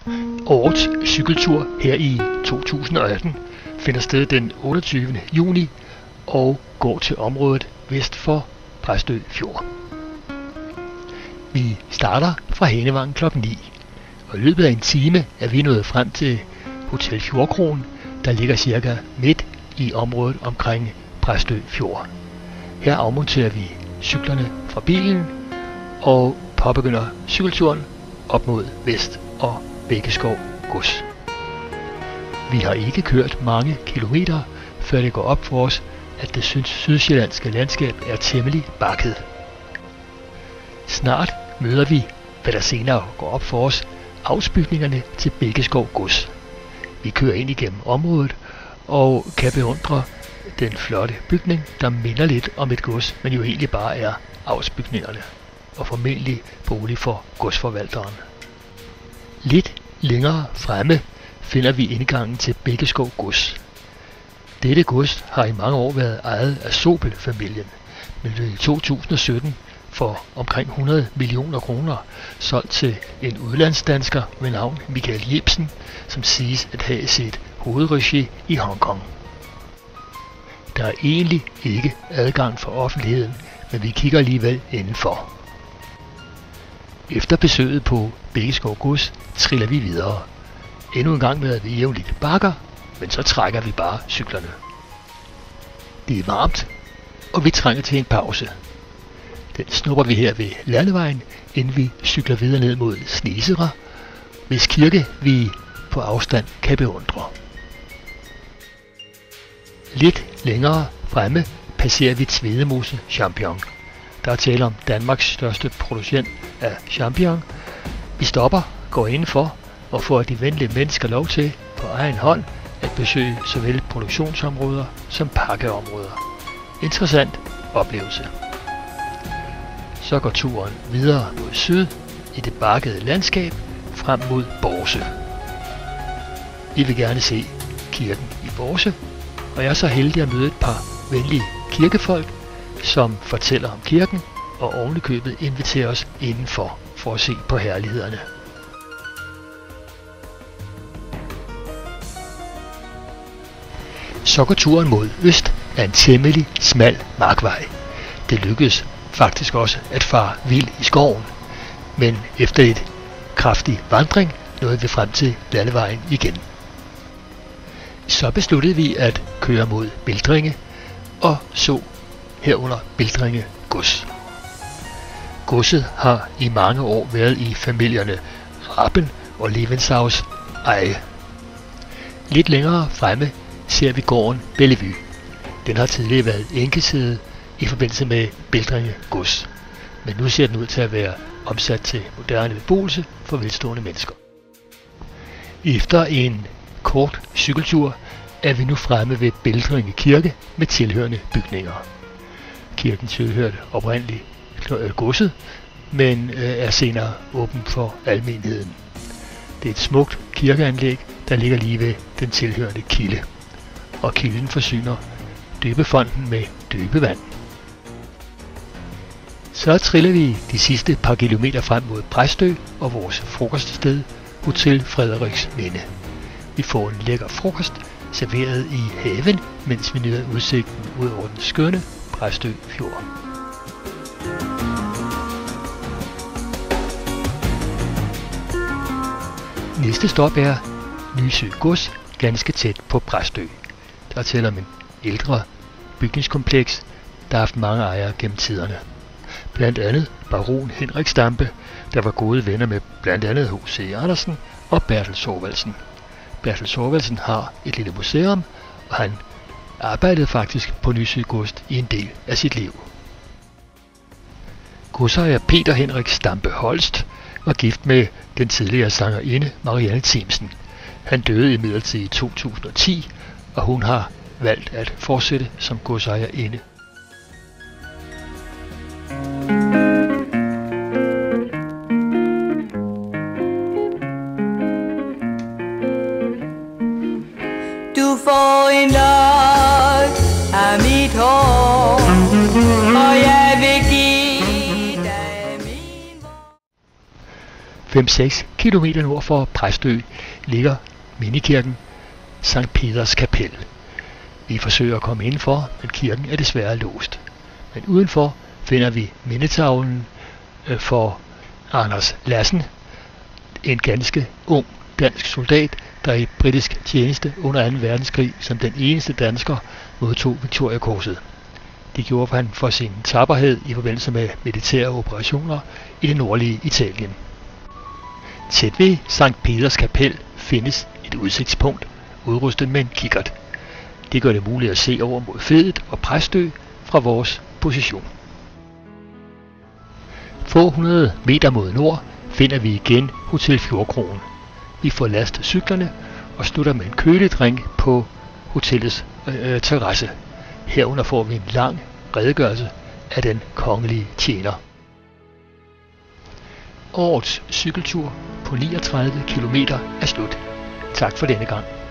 Årets cykeltur her i 2018 finder sted den 28. juni og går til området vest for Præstø Fjord. Vi starter fra Hanevang kl. 9, og i løbet af en time er vi nået frem til Hotel Fjordkronen, der ligger cirka midt i området omkring Præstø Fjord. Her afmonterer vi cyklerne fra bilen og påbegynder cykelturen op mod Vest og Bækkeskov Gods. Vi har ikke kørt mange kilometer, før det går op for os, at det sydsjællandske landskab er temmelig bakket. Snart møder vi, hvad der senere går op for os, afsbygningerne til Bækkeskov Gods. Vi kører ind igennem området og kan beundre den flotte bygning, der minder lidt om et gods, men jo egentlig bare er afsbygningerne og formentlig bolig for godsforvalteren. Lidt længere fremme finder vi indgangen til Bækkeskov Gods. Dette gods har i mange år været ejet af Sobel-familien, men blev i 2017 for omkring 100 millioner kroner solgt til en udlandsdansker med navn Michael Jebsen, som siges at have sit hovedregi i Hongkong. Der er egentlig ikke adgang for offentligheden, men vi kigger alligevel indenfor. Efter besøget på Bækkeskov Gods triller vi videre. Endnu en gang med vi jævnligt bakker, men så trækker vi bare cyklerne. Det er varmt, og vi trænger til en pause. Den snupper vi her ved landevejen, inden vi cykler videre ned mod Snesere, hvis kirke vi på afstand kan beundre. Lidt længere fremme passerer vi Tvedemose Champignon. Der er tale om Danmarks største producent af champignon. Vi stopper, går indenfor og får de venlige mennesker lov til på egen hånd at besøge såvel produktionsområder som pakkeområder. Interessant oplevelse. Så går turen videre mod syd i det bakkede landskab frem mod Borse. Vi vil gerne se kirken i Borse, og jeg er så heldig at møde et par venlige kirkefolk, som fortæller om kirken og ovenikøbet inviterer os indenfor for at se på herlighederne. Så går turen mod øst af en temmelig smal markvej. Det lykkedes faktisk også at fare vild i skoven, men efter et kraftig vandring nåede vi frem til landevejen igen. Så besluttede vi at køre mod Bildringe og så herunder Bildringe Gods. Godset har i mange år været i familierne Raben og Levensaus eje. Lidt længere fremme ser vi gården Bellevue. Den har tidligere været enkesæde i forbindelse med Bildringe Gods, men nu ser den ud til at være omsat til moderne beboelse for velstående mennesker. Efter en kort cykeltur er vi nu fremme ved Bildringe Kirke med tilhørende bygninger. Kirken tilhørte oprindeligt godset, men er senere åben for almenheden. Det er et smukt kirkeanlæg, der ligger lige ved den tilhørende kilde, og kilden forsyner døbefonten med døbevand. Så triller vi de sidste par kilometer frem mod Præstø og vores frokoststed, Hotel Frederiksminde. Vi får en lækker frokost serveret i haven, mens vi nyder udsigten ud over den skønne Præstø Fjord. Næste stop er Nysø Gods, ganske tæt på Præstø. Der tæller om en ældre bygningskompleks, der har haft mange ejere gennem tiderne. Blandt andet baron Henrik Stampe, der var gode venner med blandt andet H.C. Andersen og Bertel Thorvaldsen. Bertel Thorvaldsen har et lille museum, og han arbejdede faktisk på Nysø Gods i en del af sit liv. Godsejer Peter Henrik Stampe Holst var gift med den tidligere sangerinde Marianne Themsen. Han døde imidlertid i 2010, og hun har valgt at fortsætte som godsejerinde. Du får en lok af mit hår, og jeg vil give dig min 5-6 kilometer nord for Præstø ligger mindekirken Sankt Peders Kapel. Vi forsøger at komme indenfor, men kirken er desværre låst. Men udenfor finder vi mindetavlen for Anders Lassen, en ganske ung dansk soldat, der i britisk tjeneste under 2. verdenskrig som den eneste dansker modtog Victoriakorset. Det gjorde han for sin tapperhed i forbindelse med militære operationer i det nordlige Italien. Tæt ved Sankt Peders Kapel findes et udsigtspunkt, udrustet med en kikkert. Det gør det muligt at se over mod Fedet og Præstø fra vores position. Få 100 meter mod nord finder vi igen Hotel Fjordkrogen. Vi får lastet cyklerne og slutter med en køledrink på hotellets terrasse. Herunder får vi en lang redegørelse af den kongelige tjener. Årets cykeltur på 39 km er slut. Tak for denne gang.